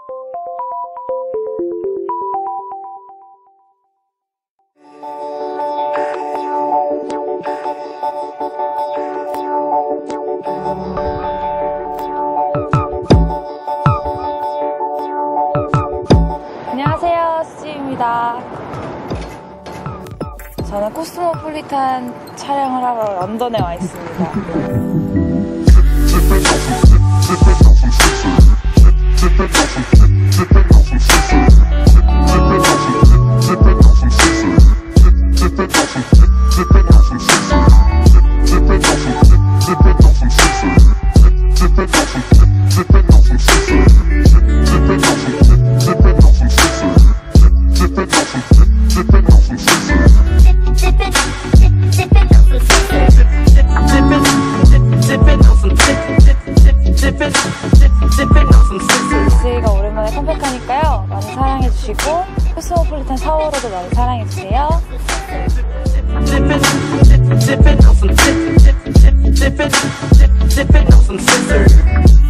안녕하세요, 수지입니다. 저는 코스모폴리탄 촬영을 하러 런던에 와 있습니다. 스이가 오랜만에 컴백하니까요, 많이 사랑해주시고 코스모폴리탄 사워로도 많이 사랑해주세요. Dipping on some scissors.